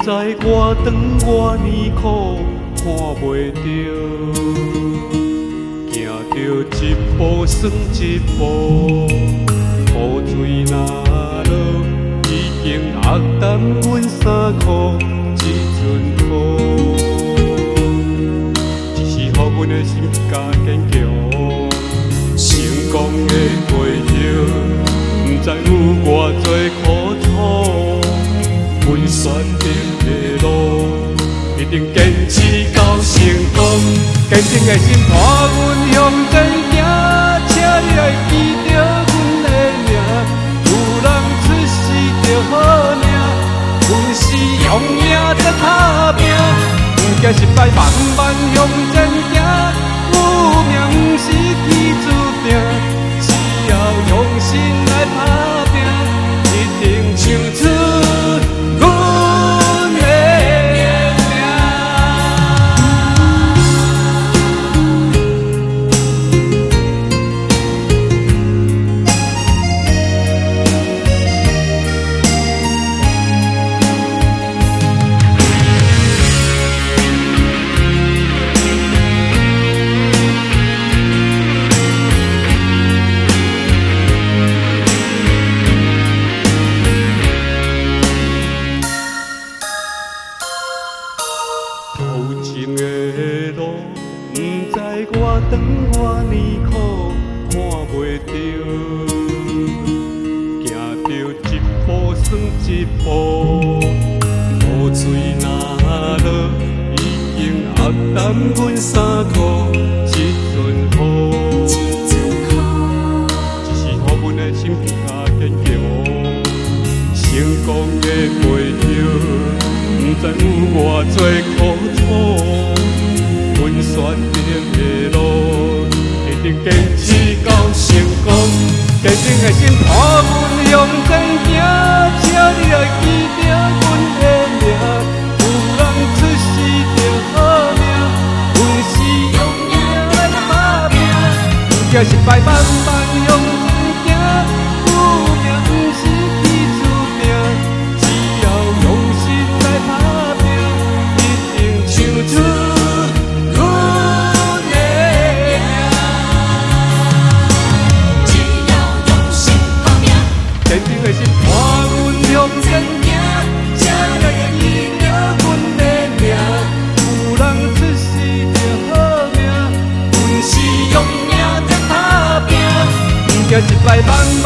知我长我年苦，看袂着，行着一步算一步，雨水若落，已经压淡阮衫裤，一阵雨，只是予阮的心加坚强。成功的背后，不知有偌多苦楚。阮选定的路，一定坚持到成功。坚定的心带阮向前行，请你来记着阮的名。有人出世着好命，阮是用命在打拼。不惊失败，慢慢向前行。有命不是天注定，只要用心来打拼，一定唱出阮的名。途前的路，不知我长我年苦，看袂着，行着一步算一步，雨水若落，已经压淡阮衫裤，一阵雨，只是予阮的心更加坚强。成功的背后，不知有偌多苦楚，阮选定的路，一定坚持到成功。坚定的心带阮向前行，请你来记着阮的名。有人出世着好命，阮是用命来打拼。不惊失败，慢慢向前行。有命不是天注定，只要用心来打拼，一定唱出阮的名。 只要用心打拼， 坚定的心带阮向前行，请你来记着阮的名。有人出世着好命，阮是用命在打拼，不惊失败，慢